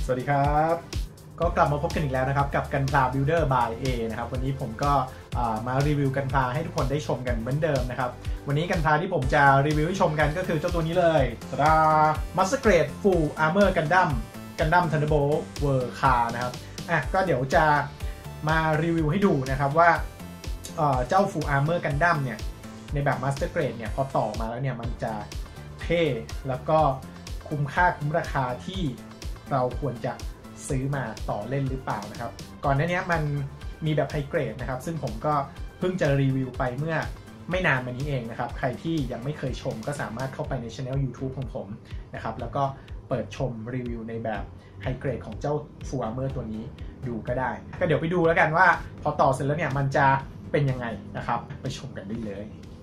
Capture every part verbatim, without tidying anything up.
สวัสดีครับก็กลับมาพบกันอีกแล้วนะครับกับกันพลา Builder by A นะครับวันนี้ผมก็มารีวิวกันพลาให้ทุกคนได้ชมกันเหมือนเดิมนะครับวันนี้กันพลาที่ผมจะรีวิวให้ชมกันก็คือเจ้าตัวนี้เลยตา Master Grade Full Armor Gundam Gundam Thunderbolt World Car นะครับอ่ะก็เดี๋ยวจะมารีวิวให้ดูนะครับว่าเจ้า Full Armor Gundam เนี่ยในแบบ Master Grade เนี่ยพอต่อมาแล้วเนี่ยมันจะเท่แล้วก็คุ้มค่าคุ้มราคาที่เราควรจะซื้อมาต่อเล่นหรือเปล่านะครับก่อนหน้านี้มันมีแบบไฮเกรดนะครับซึ่งผมก็เพิ่งจะรีวิวไปเมื่อไม่นานมานี้เองนะครับใครที่ยังไม่เคยชมก็สามารถเข้าไปใน channel YouTube ของผมนะครับแล้วก็เปิดชมรีวิวในแบบไฮเกรดของเจ้า Full Armor ตัวนี้ดูก็ได้ก็เดี๋ยวไปดูแล้วกันว่าพอต่อเสร็จแล้วเนี่ยมันจะเป็นยังไงนะครับไปชมกันได้เลย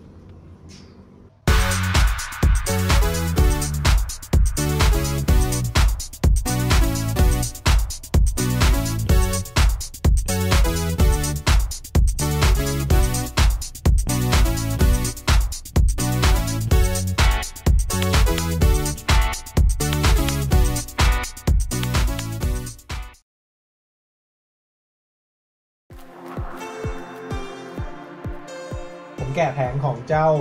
แกะแผงของเจ้า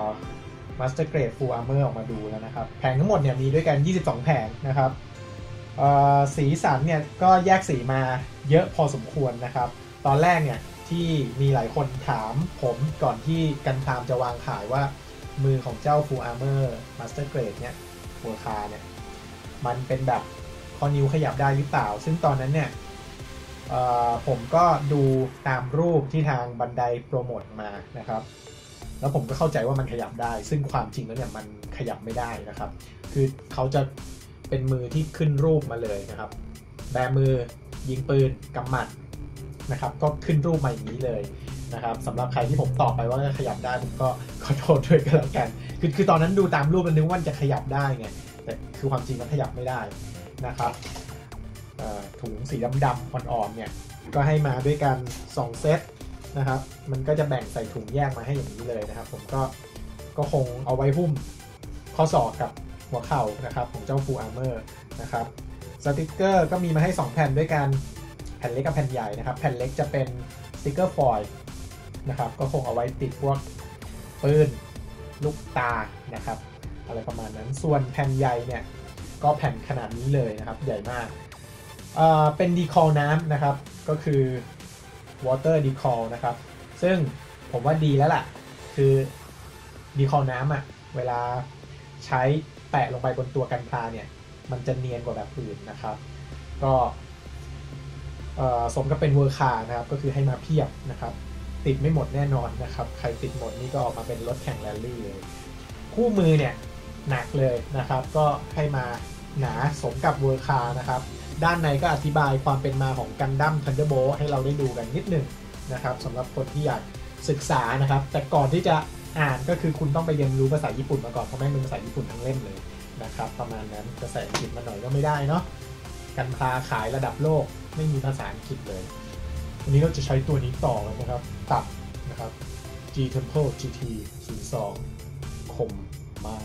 Master Grade Full Armor ออกมาดูแล้วนะครับแผงทั้งหมดเนี่ยมีด้วยกันยี่สิบสองแผงนะครับสีสันเนี่ยก็แยกสีมาเยอะพอสมควรนะครับตอนแรกเนี่ยที่มีหลายคนถามผมก่อนที่กันพามจะวางขายว่ามือของเจ้า Full Armor Master Grade เนี่ยหัวคาเนี่ยมันเป็นแบบข้อนิ้วขยับได้หรือเปล่าซึ่งตอนนั้นเนี่ยผมก็ดูตามรูปที่ทางบันไดโปรโมทมานะครับแล้วผมก็เข้าใจว่ามันขยับได้ซึ่งความจริงแล้วเนี่ยมันขยับไม่ได้นะครับคือเขาจะเป็นมือที่ขึ้นรูปมาเลยนะครับแบมือยิงปืนกำหมัดนะครับก็ขึ้นรูปมาอย่างนี้เลยนะครับสำหรับใครที่ผมตอบไปว่าขยับได้ผมก็ขอโทษด้วยก็แล้วกันคือคือตอนนั้นดูตามรูปแล้วนึกว่าจะขยับได้ไงแต่คือความจริงมันขยับไม่ได้นะครับถุงสีดำๆอ่อนๆเนี่ยก็ให้มาด้วยกันสองเซตนะครับมันก็จะแบ่งใส่ถุงแยกมาให้อย่างนี้เลยนะครับผมก็ก็คงเอาไว้หุ้มข้อศอกกับหัวเข่านะครับของเจ้า Full Armor นะครับสติกเกอร์ก็มีมาให้สองแผ่นด้วยกันแผ่นเล็กกับแผ่นใหญ่นะครับแผ่นเล็กจะเป็นสติกเกอร์ฟอยล์นะครับก็คงเอาไว้ติดพวกปืนลูกตานะครับอะไรประมาณนั้นส่วนแผ่นใหญ่เนี่ยก็แผ่นขนาดนี้เลยนะครับใหญ่มากเป็นดีคอลน้ำนะครับก็คือ water decal นะครับซึ่งผมว่าดีแล้วล่ะคือดีคอลน้ำอ่ะเวลาใช้แปะลงไปบนตัวกันพลาเนี่ยมันจะเนียนกว่าแบบอื่นนะครับก็สมกับเป็นเวอร์คาร์นะครับก็คือให้มาเพียบนะครับติดไม่หมดแน่นอนนะครับใครติดหมดนี่ก็ออกมาเป็นรถแข่งแรลลี่เลยคู่มือเนี่ยหนักเลยนะครับก็ให้มาหนาสมกับเวอร์คาร์นะครับด้านในก็อธิบายความเป็นมาของ Gundam Thunderbolt ให้เราได้ดูกันนิดหนึ่งนะครับสำหรับคนที่อยากศึกษานะครับแต่ก่อนที่จะอ่านก็คือคุณต้องไปเรียนรู้ภาษาญี่ปุ่นมาก่อนเพราะแม่งเป็นภาษาญี่ปุ่นทั้งเล่มเลยนะครับประมาณนั้นจะใส่อังกฤษมาหน่อยก็ไม่ได้เนาะกันพลาขายระดับโลกไม่มีภาษาอังกฤษเลยวันนี้เราจะใช้ตัวนี้ต่อกันนะครับตัดนะครับ G Temple จี ที ศูนย์สอง คมมาก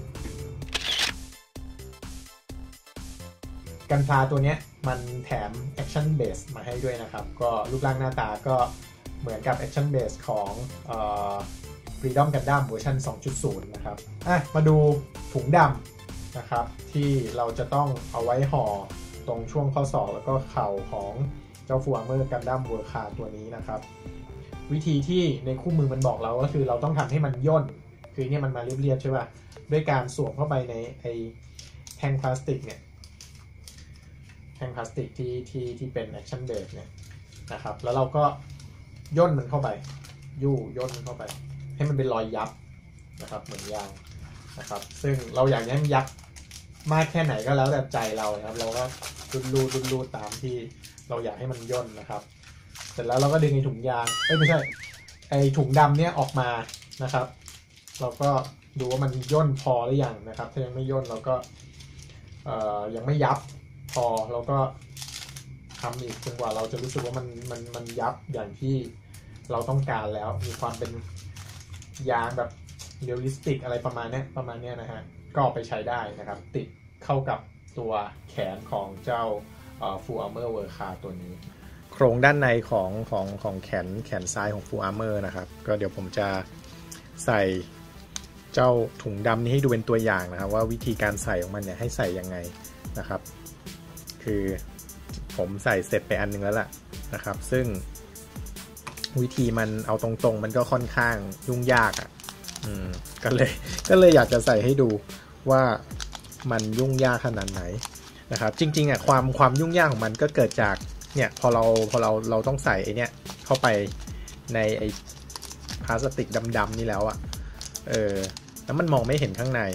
กันพลาตัวนี้มันแถม Action Base มาให้ด้วยนะครับก็รูปร่างหน้าตาก็เหมือนกับ Action Base ของเอ่อ Freedom Gundam เวอร์ชัน สองจุดศูนย์ นะครับอ่ะมาดูถุงดำนะครับที่เราจะต้องเอาไว้ห่อตรงช่วงข้อศอกแล้วก็เข่าของเจ้า Full Armor Gundam World Car ตัวนี้นะครับวิธีที่ในคู่มือมันบอกเราก็คือเราต้องทำให้มันย่นคือเนี่ยมันมาเรียบๆใช่ป่ะด้วยการสวมเข้าไปในไอ้แท่งพลาสติกเนี่ยแท่งพลาสติกที่ที่ที่เป็น Action Base เนี่ยนะครับแล้วเราก็ย่นมันเข้าไปยู่ย่นมันเข้าไปให้มันเป็นรอยยับนะครับเหมือนยางนะครับซึ่งเราอยากให้มันยับมากแค่ไหนก็แล้วแต่ใจเราครับเราก็รุนรูรุนรูตามที่เราอยากให้มันย่นนะครับเสร็จแล้วเราก็ดึงไอ้ถุงยางเอ้ยไม่ใช่ไอ้ถุงดำเนี่ยออกมานะครับเราก็ดูว่ามันย่นพอหรือยังนะครับถ้ายังไม่ย่นเราก็เอ่อยังไม่ยับพอเราก็ทำอีกจนกว่าเราจะรู้สึกว่ามันมันมันยับอย่างที่เราต้องการแล้วมีความเป็นยางแบบเรียลลิสติกอะไรประมาณนี้ประมาณนี้นะฮะก็ไปใช้ได้นะครับติดเข้ากับตัวแขนของเจ้า Full Armor Verka ตัวนี้โครงด้านในของของของแขนแขนซ้ายของ Full Armor นะครับก็เดี๋ยวผมจะใส่เจ้าถุงดำนี้ให้ดูเป็นตัวอย่างนะครับว่าวิธีการใส่ของมันเนี่ยให้ใส่ยังไงนะครับคือผมใส่เสร็จไปอันนึงแล้วล่ะนะครับซึ่งวิธีมันเอาตรงๆมันก็ค่อนข้างยุ่งยากอ่ะอืมก็เลยก็เลยอยากจะใส่ให้ดูว่ามันยุ่งยากขนาดไหนนะครับจริงๆอ่ะความความยุ่งยากของมันก็เกิดจากเนี่ยพอเราพอเราเราต้องใส่ไอ้เนี่ยเข้าไปในไอ้พลาสติกดำๆนี่แล้วอ่ะเออแล้วมันมองไม่เห็นข้างใน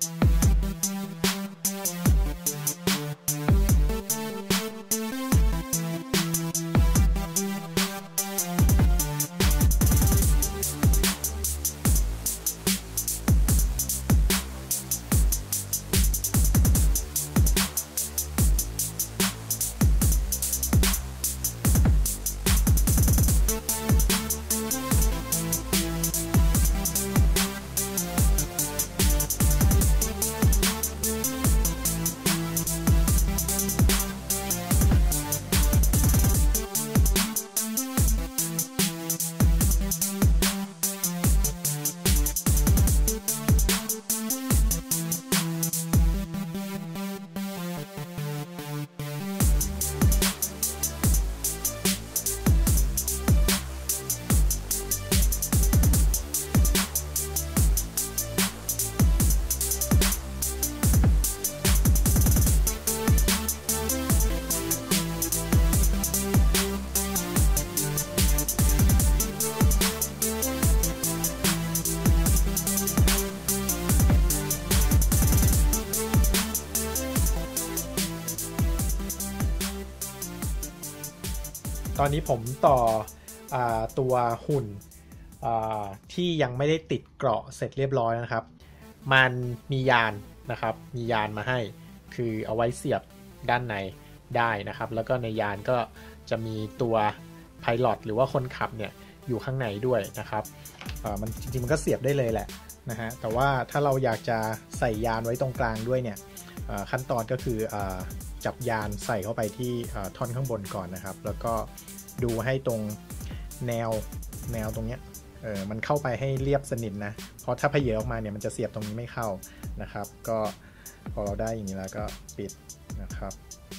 ตอนนี้ผมต่ออตัวหุ่นที่ยังไม่ได้ติดเกราะเสร็จเรียบร้อยนะครับมันมียานนะครับมียานมาให้คือเอาไว้เสียบด้านในได้นะครับแล้วก็ในยานก็จะมีตัวไพลอตหรือว่าคนขับเนี่ยอยู่ข้างในด้วยนะครับมันจริงๆมันก็เสียบได้เลยแหละนะฮะแต่ว่าถ้าเราอยากจะใส่ยานไว้ตรงกลางด้วยเนี่ยขั้นตอนก็คือจับยานใส่เข้าไปที่ท่อนข้างบนก่อนนะครับแล้วก็ดูให้ตรงแนวแนวตรงเนี้ยเออมันเข้าไปให้เรียบสนิทนะเพราะถ้าพเยอออกมาเนี่ยมันจะเสียบตรงนี้ไม่เข้านะครับก็พอเราได้อย่างนี้แล้วก็ปิดนะครับ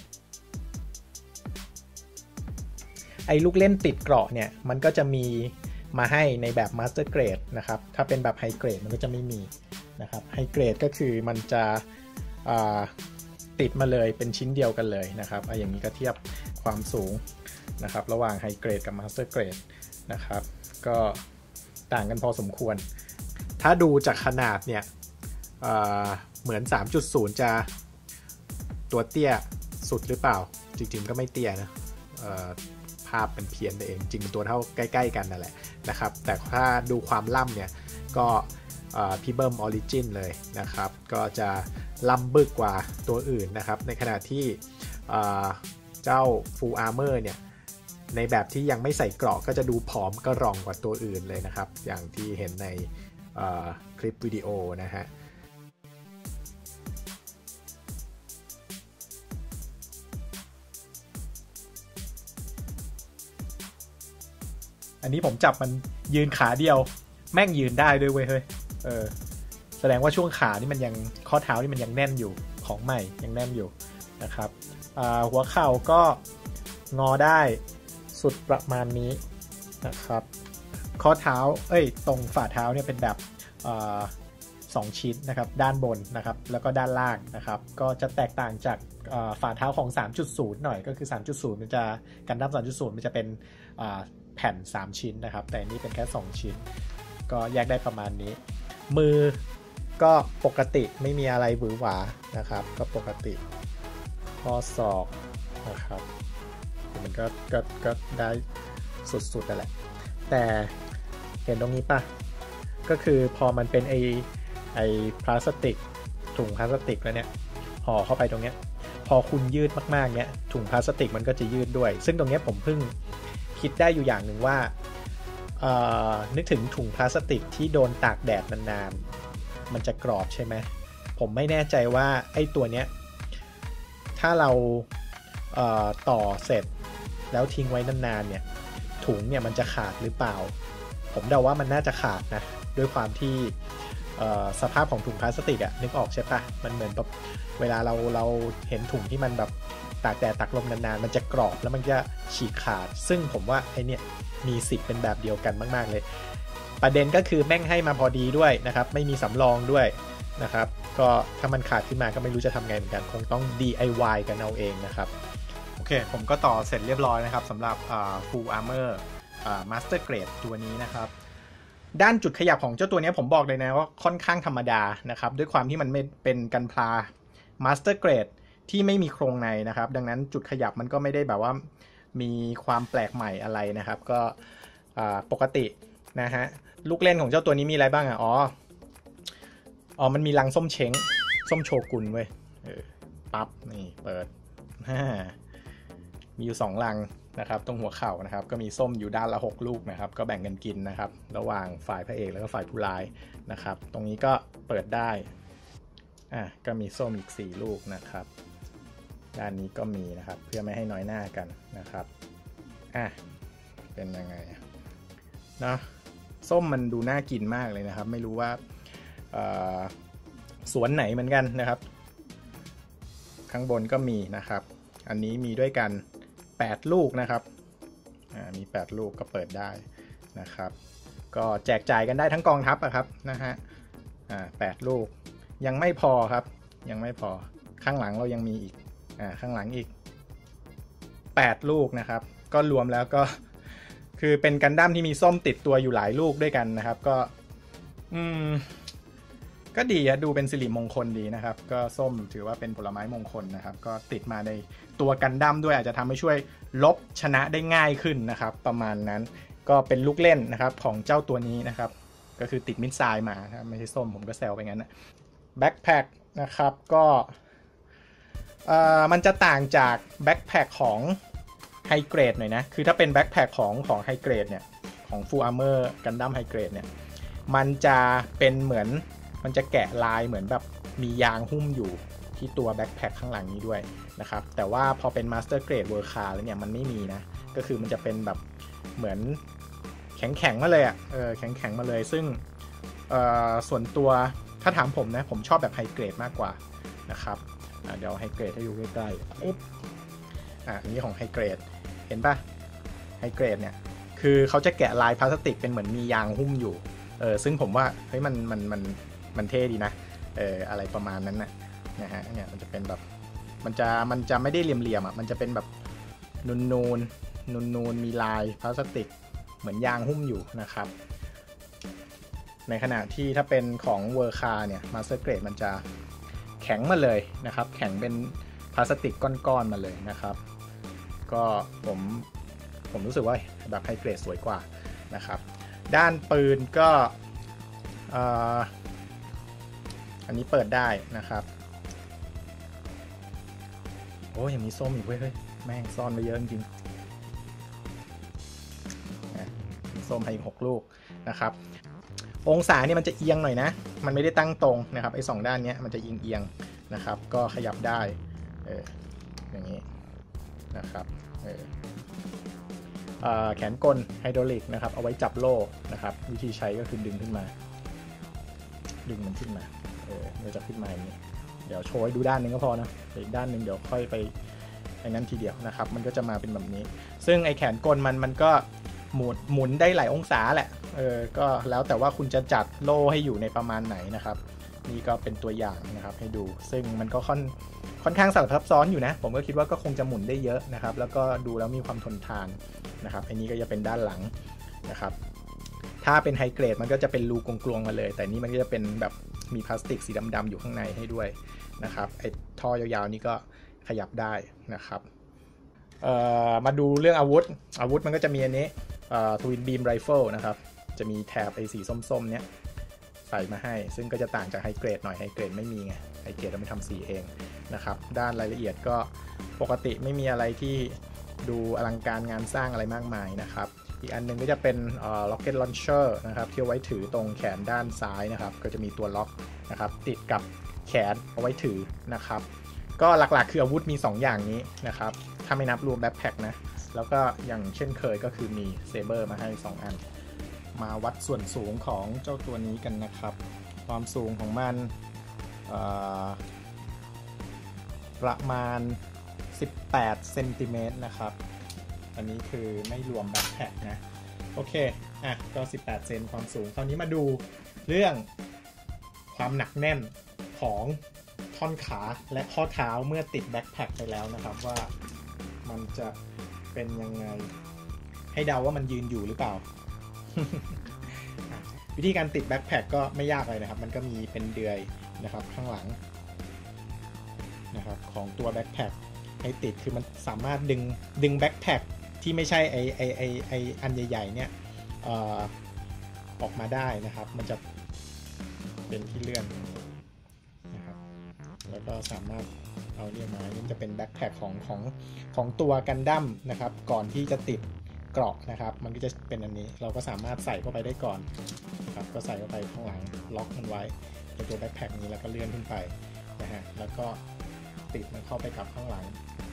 ไอ้ลูกเล่นติดเกราะเนี่ยมันก็จะมีมาให้ในแบบ Master Grade นะครับถ้าเป็นแบบ High Grade มันก็จะไม่มีนะครับ High Grade ก็คือมันจะติดมาเลยเป็นชิ้นเดียวกันเลยนะครับเอาอย่างนี้ก็เทียบความสูงนะครับระหว่าง High Grade กับ Master Grade นะครับก็ต่างกันพอสมควรถ้าดูจากขนาดเนี่ยเ, เหมือน สามจุดศูนย์ จะตัวเตี้ยสุดหรือเปล่าจริงๆก็ไม่เตี้ยนะภาพเป็นเพี้ยนไปเองจริงตัวเท่าใกล้ๆกันนั่นแหละนะครับแต่ถ้าดูความล่ำเนี่ยก็พี่เบิ้มออริจินเลยนะครับก็จะล่ำบึกกว่าตัวอื่นนะครับในขณะที่เจ้า Full Armor เนี่ยในแบบที่ยังไม่ใส่เกราะก็จะดูผอมกระรองกว่าตัวอื่นเลยนะครับอย่างที่เห็นในคลิปวิดีโอนะฮะอันนี้ผมจับมันยืนขาเดียวแม่งยืนได้ด้วยเว้ยเฮ้ยเออแสดงว่าช่วงขานี่มันยังข้อเท้านี่มันยังแน่นอยู่ของใหม่ยังแน่นอยู่นะครับหัวเข่าก็งอได้สุดประมาณนี้นะครับข้อเท้าเอ้ยตรงฝ่าเท้าเนี่ยเป็นแบบสองชิ้นนะครับด้านบนนะครับแล้วก็ด้านล่างนะครับก็จะแตกต่างจากฝ่าเท้าของ สามจุดศูนย์ หน่อยก็คือ สามจุดศูนย์ มันจะกันดั้ม สามจุดศูนย์ มันจะเป็นแผ่นสามชิ้นนะครับแต่นี่เป็นแค่สองชิ้นก็แยกได้ประมาณนี้มือก็ปกติไม่มีอะไรหวือหวานะครับก็ปกติข้อศอกนะครับมันก็ก็ก็ได้สุดๆนั่นแหละแต่เห็นตรงนี้ป่ะก็คือพอมันเป็นไอไอพลาสติกถุงพลาสติกแล้วเนี่ยห่อเข้าไปตรงเนี้ยพอคุณยืดมากๆเนี้ยถุงพลาสติกมันก็จะยืดด้วยซึ่งตรงเนี้ยผมเพิ่งคิดได้อยู่อย่างหนึ่งว่าเอ่อนึกถึงถุงพลาสติกที่โดนตากแดดนานๆมันจะกรอบใช่ไหมผมไม่แน่ใจว่าไอ้ตัวเนี้ยถ้าเราเอ่อต่อเสร็จแล้วทิ้งไว้นานๆเนี่ยถุงเนี่ยมันจะขาดหรือเปล่าผมเดาว่ามันน่าจะขาดนะด้วยความที่สภาพของถุงพลาสติกอะนึกออกใช่ปะมันเหมือนแบบเวลาเราเราเห็นถุงที่มันแบบตากแดดตากลมนานๆมันจะกรอบแล้วมันจะฉีกขาดซึ่งผมว่าไอเนี่ยมีสิทธิ์เป็นแบบเดียวกันมากๆเลยประเด็นก็คือแม่งให้มาพอดีด้วยนะครับไม่มีสำรองด้วยนะครับก็ถ้ามันขาดขึ้นมาก็ไม่รู้จะทำไงเหมือนกันคงต้อง ดี ไอ วาย กันเอาเองนะครับโอเคผมก็ต่อเสร็จเรียบร้อยนะครับสำหรับ Full Armor Master Grade ตัวนี้นะครับด้านจุดขยับของเจ้าตัวนี้ผมบอกเลยนะว่าค่อนข้างธรรมดานะครับด้วยความที่มันไม่เป็นกันพลา Master Grade ที่ไม่มีโครงในนะครับดังนั้นจุดขยับมันก็ไม่ได้แบบว่ามีความแปลกใหม่อะไรนะครับก็ปกตินะฮะลูกเล่นของเจ้าตัวนี้มีอะไรบ้างอ่ะอ๋ออ๋อมันมีลังส้มเช้งส้มโชกุนเว้ยเออปั๊บนี่เปิดมีอยู่สองลังนะครับตรงหัวเข่านะครับก็มีส้มอยู่ด้านละหกลูกนะครับก็แบ่งกันกินนะครับระหว่างฝ่ายพระเอกแล้วก็ฝ่ายผู้ร้ายนะครับตรงนี้ก็เปิดได้อ่ะก็มีส้มอีกสี่ลูกนะครับด้านนี้ก็มีนะครับเพื่อไม่ให้น้อยหน้ากันนะครับอ่ะเป็นยังไงเนาะส้มมันดูน่ากินมากเลยนะครับไม่รู้ว่าสวนไหนเหมือนกันนะครับข้างบนก็มีนะครับอันนี้มีด้วยกันแปดลูกนะครับมีแปดลูกก็เปิดได้นะครับก็แจกจ่ายกันได้ทั้งกองทัพอะครับนะฮะอ่าแปดลูกยังไม่พอครับยังไม่พอข้างหลังเรายังมีอีกอ่าข้างหลังอีกแปดลูกนะครับก็รวมแล้วก็คือเป็นกันดั้มที่มีส้มติดตัวอยู่หลายลูกด้วยกันนะครับก็อืมก็ดีอะดูเป็นสิริมงคลดีนะครับก็ส้มถือว่าเป็นผลไม้มงคลนะครับก็ติดมาในตัวกันดั้มด้วยอาจจะทำให้ช่วยลบชนะได้ง่ายขึ้นนะครับประมาณนั้นก็เป็นลูกเล่นนะครับของเจ้าตัวนี้นะครับก็คือติดมิดไซด์มาครับไม่ใช่ส้มผมก็แซวไปงั้นนะแบ็คแพคนะครับก็เอ่อมันจะต่างจากแบ็คแพคของไฮเกรดหน่อยนะคือถ้าเป็นแบ็คแพคของของไฮเกรดเนี่ยของ Full Armor Gundam High Grade เนี่ยมันจะเป็นเหมือนมันจะแกะลายเหมือนแบบมียางหุ้มอยู่ที่ตัวแบ็คแพคข้างหลังนี้ด้วยนะครับแต่ว่าพอเป็น Master Grade World Car แล้วเนี่ยมันไม่มีนะก็คือมันจะเป็นแบบเหมือนแข็งๆมาเลยอ่ะเออแข็งๆมาเลยซึ่งเอ่อส่วนตัวถ้าถามผมนะผมชอบแบบไฮเกรดมากกว่านะครับเดี๋ยวไฮเกรดให้ดูใกล้ๆอุ๊บอ่ะอันนี้ของไฮเกรดเห็นปะไฮเกรดเนี่ยคือเขาจะแกะลายพลาสติกเป็นเหมือนมียางหุ้มอยู่เออซึ่งผมว่าเฮ้ยมันมันมันมันเท่ดีนะเอออะไรประมาณนั้นนะนะฮะเนี่ยมันจะเป็นแบบมันจะมันจะไม่ได้เหลี่ยมๆอ่ะมันจะเป็นแบบนูนนูนนูนนูนมีลายพลาสติกเหมือนยางหุ้มอยู่นะครับในขณะที่ถ้าเป็นของเวอร์คาเนี่ยมาสเตอร์เกรดมันจะแข็งมาเลยนะครับแข็งเป็นพลาสติกก้อนๆมาเลยนะครับก็ผมผมรู้สึกว่าแบบไฮเกรดสวยกว่านะครับด้านปืนก็อันนี้เปิดได้นะครับโอ้ยังมีส้มอีกเว้ยเฮ้ยแม่งซ่อนไว้เยอะจริงๆส้มให้อีกหกลูกนะครับองศาเนี่ยมันจะเอียงหน่อยนะมันไม่ได้ตั้งตรงนะครับไอ้สองด้านนี้มันจะเอียงเอียงนะครับก็ขยับได้เอออย่างนี้นะครับเออแขนกลไฮดรอลิกนะครับเอาไว้จับโล่นะครับวิธีใช้ก็คือดึงขึ้นมาดึงมันขึ้นมาเออเราจะขึ้นมาอย่างนี้เดี๋ยวโชว์ให้ดูด้านนึงก็พอนะอีกด้านนึงเดี๋ยวค่อยไปไอ้นั้นทีเดียวนะครับมันก็จะมาเป็นแบบนี้ซึ่งไอ้แขนกลมันมันก็หมุนหมุนได้หลายองศาแหละเออก็แล้วแต่ว่าคุณจะจัดโล่ให้อยู่ในประมาณไหนนะครับนี่ก็เป็นตัวอย่างนะครับให้ดูซึ่งมันก็ค่อนค่อนข้างซับซ้อนอยู่นะผมก็คิดว่าก็คงจะหมุนได้เยอะนะครับแล้วก็ดูแล้วมีความทนทานนะครับอันนี้ก็จะเป็นด้านหลังนะครับถ้าเป็นไฮเกรดมันก็จะเป็นรูกลวงๆมาเลยแต่นี้มันก็จะเป็นแบบมีพลาสติกสีดำๆอยู่ข้างในให้ด้วยนะครับไอ้ท่อยาวๆนี้ก็ขยับได้นะครับมาดูเรื่องอาวุธอาวุธมันก็จะมีอันนี้ทวินบีมไรเฟิลนะครับจะมีแถบไอ้สีส้มๆเนี้ยใส่มาให้ซึ่งก็จะต่างจากไฮเกรดหน่อยไฮเกรดไม่มีไงไฮเกรดเราไม่ทำสีเองนะครับด้านรายละเอียดก็ปกติไม่มีอะไรที่ดูอลังการงานสร้างอะไรมากมายนะครับอีกอันนึงก็จะเป็น rocket launcher นะครับที่เอาไว้ถือตรงแขนด้านซ้ายนะครับก็จะมีตัวล็อกนะครับติดกับแขนเอาไว้ถือนะครับก็หลักๆคืออาวุธมีสองอย่างนี้นะครับถ้าไม่นับรวมแบ็คแพ็คนะแล้วก็อย่างเช่นเคยก็คือมีเซเบอร์มาให้สองอันมาวัดส่วนสูงของเจ้าตัวนี้กันนะครับความสูงของมันประมาณสิบแปดเซนติเมตรนะครับอันนี้คือไม่รวมแบ็คแพ็คนะโอเคอ่ะก็สิบแปดเซนความสูงคราวนี้มาดูเรื่องความหนักแน่นของท่อนขาและข้อเท้าเมื่อติดแบ็คแพ็คไปแล้วนะครับว่ามันจะเป็นยังไงให้เดาว่ามันยืนอยู่หรือเปล่า วิธีการติดแบ็คแพ็คก็ไม่ยากเลยนะครับมันก็มีเป็นเดือยนะครับข้างหลังนะครับของตัวแบ็คแพ็คให้ติดคือมันสามารถดึงดึงแบ็คแพ็คที่ไม่ใช่ไอไอไอไออันใหญ่ๆเนี่ยเอ่อออกมาได้นะครับมันจะเป็นที่เลื่อนนะครับแล้วก็สามารถเอาเนี่ยมานี่จะเป็นแบ็คแพ็คของของของตัวกันดั้มนะครับก่อนที่จะติดเกราะนะครับมันก็จะเป็นอันนี้เราก็สามารถใส่เข้าไปได้ก่อนครับก็ใส่เข้าไปข้างหลังล็อกมันไว้ตัวแบ็คแพ็คนี้แล้วก็เลื่อนขึ้นไปนะฮะแล้วก็ติดมันเข้าไปกับข้างหลัง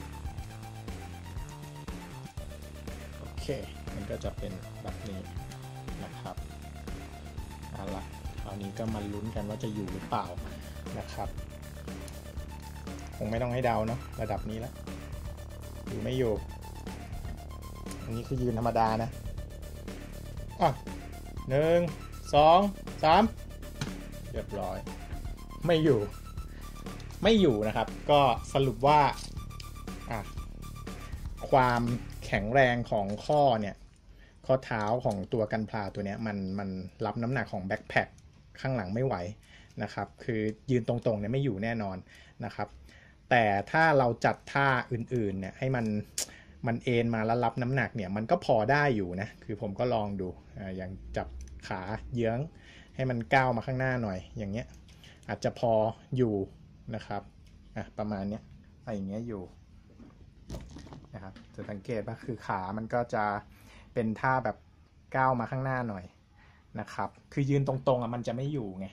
โอเคมันก็จะเป็นแบบนี้นะครับเอาละคราวนี้ก็มาลุ้นกันว่าจะอยู่หรือเปล่านะครับคงไม่ต้องให้เดาเนาะระดับนี้แล้วอยู่ไม่อยู่อันนี้คือยืนธรรมดานะอ่ะหนึ่งสองสามเรียบร้อยไม่อยู่ไม่อยู่นะครับก็สรุปว่าอ่ะความแข็งแรงของข้อเนี่ยข้อเท้าของตัวกันพลาตัวเนี้ยมันมันรับน้ำหนักของแบ็คแพ็คข้างหลังไม่ไหวนะครับคือยืนตรงๆเนี่ยไม่อยู่แน่นอนนะครับแต่ถ้าเราจัดท่าอื่นๆเนี่ยให้มันมันเอนมาแล้วรับน้ำหนักเนี่ยมันก็พอได้อยู่นะคือผมก็ลองดูอ่าอย่างจับขาเยื้องให้มันก้าวมาข้างหน้าหน่อยอย่างเงี้ยอาจจะพออยู่นะครับอ่ะประมาณเนี้ยอะไรอย่างเงี้ยอยู่นะครับจะสังเกตว่าคือขามันก็จะเป็นท่าแบบก้าวมาข้างหน้าหน่อยนะครับคือยืนตรงๆอ่ะมันจะไม่อยู่ไง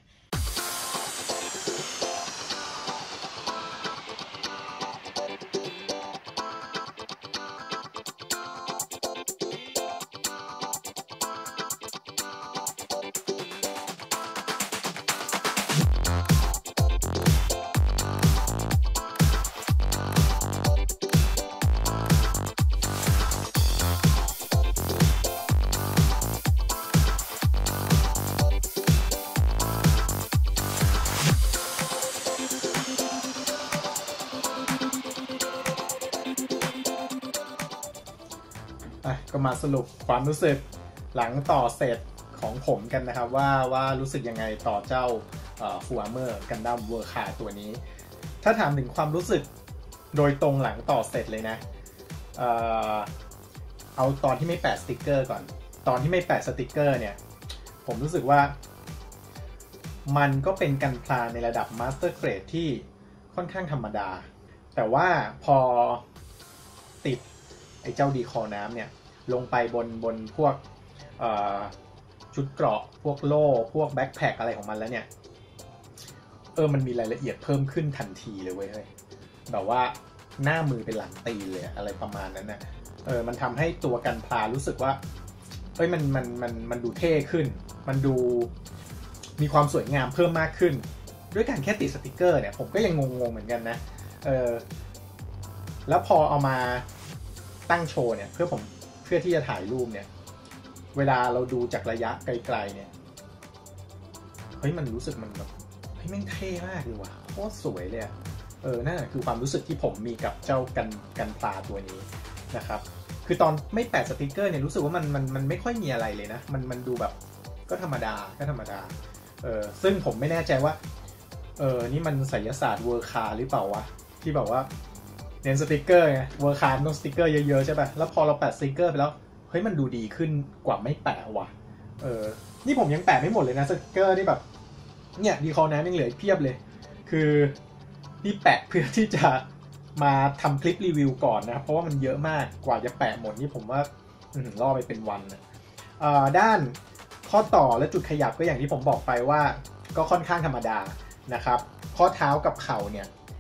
ก็มาสรุปความรู้สึกหลังต่อเสร็จของผมกันนะครับว่าว่ารู้สึกยังไงต่อเจ้าฟูอาร์เมอร์กันดั้มเวอร์คาตัวนี้ถ้าถามถึงความรู้สึกโดยตรงหลังต่อเสร็จเลยนะ เอ่อเอาตอนที่ไม่แปะสติกเกอร์ก่อนตอนที่ไม่แปะสติกเกอร์เนี่ยผมรู้สึกว่ามันก็เป็นกันพลาในระดับมาสเตอร์เกรดที่ค่อนข้างธรรมดาแต่ว่าพอติดไอ้เจ้าดีคอน้ำเนี่ยลงไปบนบนพวกชุดเกราะพวกโล่พวกแบ็คแพ็คอะไรของมันแล้วเนี่ยเออมันมีรายละเอียดเพิ่มขึ้นทันทีเลยเว้ยแบบว่าหน้ามือเป็นหลังตีเลยอะไรประมาณนั้นนะเออมันทำให้ตัวกันพลารู้สึกว่าเอ้ยมันมันมันมันดูเท่ขึ้นมันดูมีความสวยงามเพิ่มมากขึ้นด้วยการแค่ติดสติกเกอร์เนี่ยผมก็ยังงงๆเหมือนกันนะเออแล้วพอเอามาตั้งโชว์เนี่ยเพื่อผมเพื่อที่จะถ่ายรูปเนี่ยเวลาเราดูจากระยะไกลๆเนี่ยเฮ้ยมันรู้สึกมันแบบเฮ้ยแม่งเท่มากเลยว่ะโคตรสวยเลยอะเออนั่นคือความรู้สึกที่ผมมีกับเจ้ากันกันปลาตัวนี้นะครับคือตอนไม่แปะสติกเกอร์เนี่ยรู้สึกว่ามันมันมันไม่ค่อยมีอะไรเลยนะมันมันดูแบบก็ธรรมดาก็ธรรมดาเออซึ่งผมไม่แน่ใจว่าเออนี่มันไสยศาสตร์เวอร์คาหรือเปล่าวะที่บอกว่าเน้นสติกเกอร์ไงเวอร์คาร์ต้องสติกเกอร์เยอะๆใช่ป่ะแล้วพอเราแปะสติกเกอร์ไปแล้วเฮ้ยมันดูดีขึ้นกว่าไม่แปะว่ะเออนี่ผมยังแปะไม่หมดเลยนะสติกเกอร์นี่แบบเนี่ยดีคอลน้ำยังเหลือเพียบเลยคือนี่แปะเพื่อที่จะมาทำคลิปรีวิวก่อนนะเพราะว่ามันเยอะมากกว่าจะแปะหมดนี่ผมว่าล่อไปเป็นวันนะด้านข้อต่อและจุดขยับก็อย่างที่ผมบอกไปว่าก็ค่อนข้างธรรมดานะครับข้อเท้ากับเข่าเนี่ย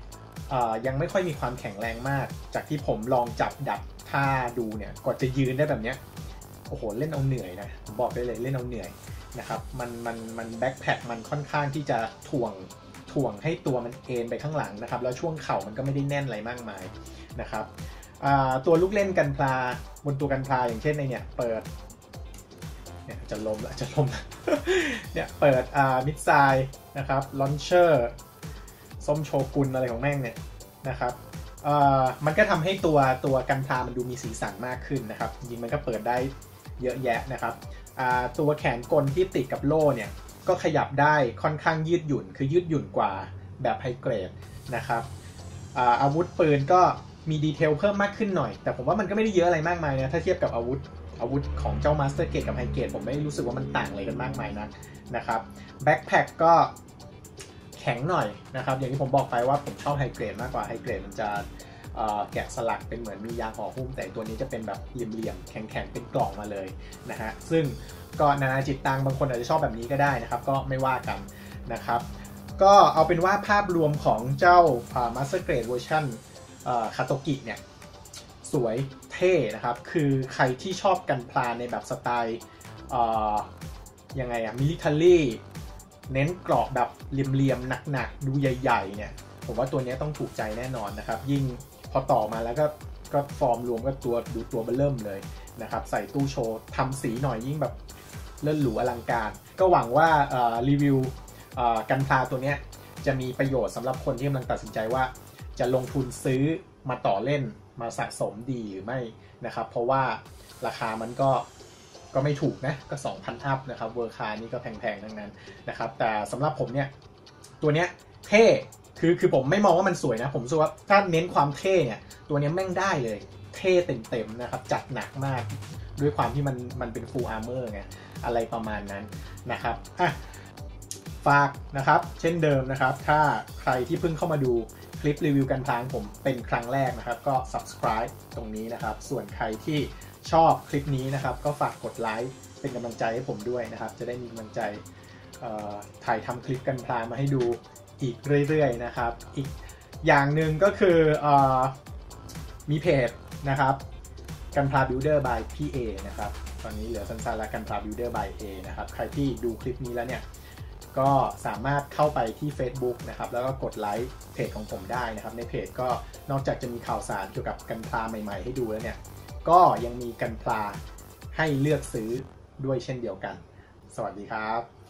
ยังไม่ค่อยมีความแข็งแรงมากจากที่ผมลองจับดับท่าดูเนี่ยกว่าจะยืนได้แบบเนี้ยโอ้โหเล่นเอาเหนื่อยนะผมบอกได้เลยเล่นเอาเหนื่อยนะครับมันมันมันแบ็คแพคมันค่อนข้างที่จะถ่วงถ่วงให้ตัวมันเอ็นไปข้างหลังนะครับแล้วช่วงเข่ามันก็ไม่ได้แน่นอะไรมากมายนะครับตัวลูกเล่นกันพลาบนตัวกันพลาอย่างเช่นในเนี่ยเปิดเนี่ยจะล้มละจะล้มเนี่ยเปิดอ่ามิดไซด์นะครับลอนเชอร์ส้มโชกุนอะไรของแม่งเนี่ยนะครับอ่ามันก็ทำให้ตัวตัวกันพลามันดูมีสีสันมากขึ้นนะครับจริงๆมันก็เปิดได้เยอะแยะนะครับอ่าตัวแขนกลที่ติดกับโล่เนี่ยก็ขยับได้ค่อนข้างยืดหยุ่นคือยืดหยุ่นกว่าแบบไฮเกรดนะครับอ่าอาวุธปืนก็มีดีเทลเพิ่มมากขึ้นหน่อยแต่ผมว่ามันก็ไม่ได้เยอะอะไรมากมายนะถ้าเทียบกับอาวุธอาวุธของเจ้ามาสเตอร์เกรดกับไฮเกรดผมไม่รู้สึกว่ามันต่างอะไรกันมากมายนะนะครับแบ็คแพ็คก็แข็งหน่อยนะครับอย่างที่ผมบอกไปว่าผมชอบไฮเกรดมากกว่าไฮเกรดมันจะแกะสลักเป็นเหมือนมียางห่อหุ้มแต่ตัวนี้จะเป็นแบบเหลี่ยมๆแข็งๆเป็นกล่องมาเลยนะฮะซึ่งก็นานาจิตตังบางคนอาจจะชอบแบบนี้ก็ได้นะครับก็ไม่ว่ากันนะครับก็เอาเป็นว่าภาพรวมของเจ้า Master Grade เวอร์ชันคาโตกิเนี่ยสวยเท่นะครับคือใครที่ชอบกันพลาในแบบสไตล์ยังไงอะมิลิเทอรี่เน้นเกราะแบบเหลี่ยมๆหนักๆดูใหญ่ๆเนี่ยผมว่าตัวนี้ต้องถูกใจแน่นอนนะครับยิ่งพอต่อมาแล้วก็ก็ฟอร์มรวมก็ตัวดูตัวเบลเริ่มเลยนะครับใส่ตู้โชว์ทำสีหน่อยยิ่งแบบเลิศหรูอลังการก็หวังว่ารีวิวกันพลาตัวนี้จะมีประโยชน์สำหรับคนที่กำลังตัดสินใจว่าจะลงทุนซื้อมาต่อเล่นมาสะสมดีหรือไม่นะครับเพราะว่าราคามันก็ก็ไม่ถูกนะก็ สองพัน อัพนะครับเวอร์คานี่ก็แพงๆทั้งนั้นนะครับแต่สำหรับผมเนี่ยตัวเนี้ยเท่คือคือผมไม่มองว่ามันสวยนะผมรู้สึกว่าถ้าเน้นความเท่เนี่ยตัวนี้แม่งได้เลยเท่เต็มๆนะครับจัดหนักมากด้วยความที่มันมันเป็น full armor ไงอะไรประมาณนั้นนะครับอ่ะฝากนะครับเช่นเดิมนะครับถ้าใครที่เพิ่งเข้ามาดูคลิปรีวิวกันพลาผมเป็นครั้งแรกนะครับก็ subscribe ตรงนี้นะครับส่วนใครที่ชอบคลิปนี้นะครับก็ฝากกดไลค์เป็นกำลังใจให้ผมด้วยนะครับจะได้มีกำลังใจถ่ายทำคลิปกันพลามาให้ดูอีกเรื่อยๆนะครับอีกอย่างหนึ่งก็คืออมีเพจนะครับกันพลา Builder by พี่เอนะครับตอนนี้เหลือสั้นๆแล้วกันพลา Builder by เอนะครับใครที่ดูคลิปนี้แล้วเนี่ยก็สามารถเข้าไปที่ Facebook นะครับแล้วก็กดไลค์เพจของผมได้นะครับในเพจก็นอกจากจะมีข่าวสารเกี่ยวกับกันพลาใหม่ๆให้ดูแล้วเนี่ยก็ยังมีกันพลาให้เลือกซื้อด้วยเช่นเดียวกันสวัสดีครับ